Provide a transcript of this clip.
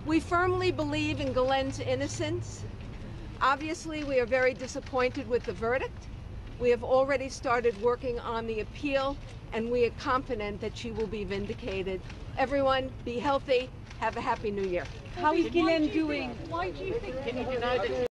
We firmly believe in Ghislaine's innocence. Obviously, we are very disappointed with the verdict. We have already started working on the appeal, and we are confident that she will be vindicated. Everyone, be healthy. Have a happy new year. How is Ghislaine doing? Why do you think, can you deny that